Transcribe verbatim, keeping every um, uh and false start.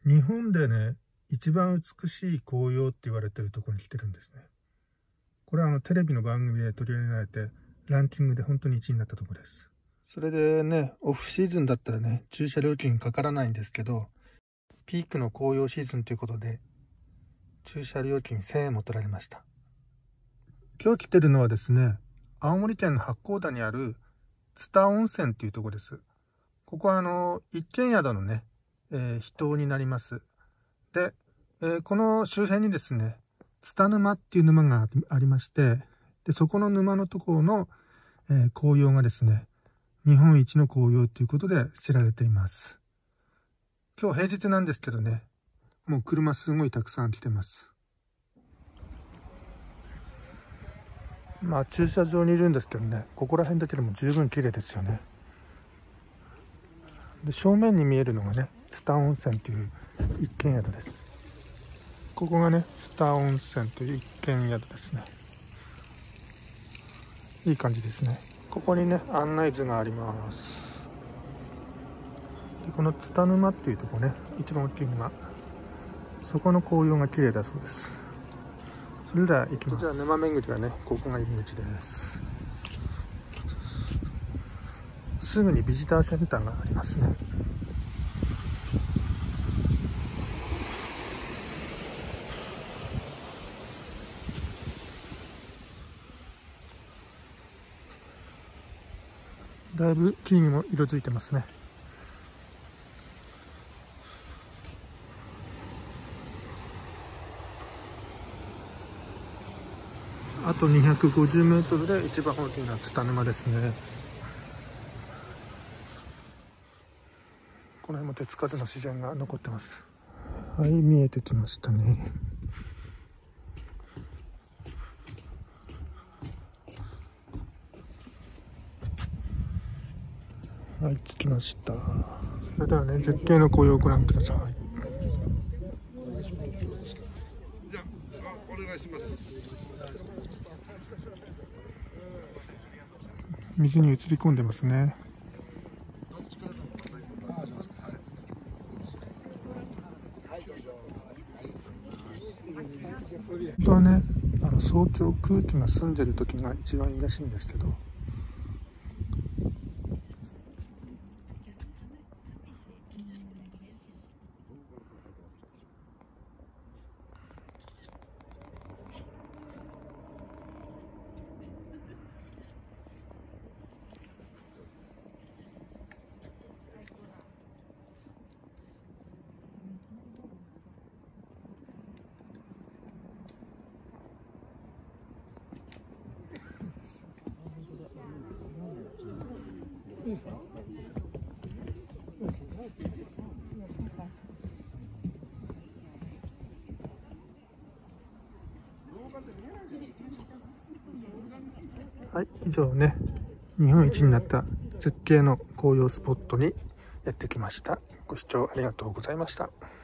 日本でね、一番美しい紅葉って言われてるところに来てるんですね。これはあのテレビの番組で取り上げられて、ランキングで本当にいちいになったところです。それでね、オフシーズンだったらね、駐車料金かからないんですけど、ピークの紅葉シーズンということで、駐車料金せんえんも取られました。今日来てるのはですね、青森県の八甲田にある津田温泉っていうところです。ここはあの、一軒宿のね、えー、秘湯になります。で、えー、この周辺にですね、津田沼っていう沼がありまして、で、そこの沼のところの、えー、紅葉がですね、日本一の紅葉ということで知られています。今日平日なんですけどね、もう車すごいたくさん来てます。まあ駐車場にいるんですけどね、ここら辺だけでも十分綺麗ですよね。で、正面に見えるのがね、津田温泉という一軒宿です。ここがね、津田温泉という一軒宿ですね。いい感じですね。ここにね、案内図があります。で、この津田沼っていうところね、一番大きい沼、そこの紅葉が綺麗だそうです。それでは行きます。じゃあ沼巡りはね、ここが入り口です。すぐにビジターセンターがありますね。だいぶ木にも色づいてますね。あとにひゃくごじゅうメートルで一番大きな津田沼ですね。この辺も手つかずの自然が残ってます。はい、見えてきましたね。はい、着きました。それではね、絶景の紅葉をご覧ください。 じゃあ、お願いします。 水に映り込んでますね。本当はね、あの早朝空気が澄んでる時が一番いいらしいんですけど、はい、以上ね、日本一になった絶景の紅葉スポットにやってきました。ご視聴ありがとうございました。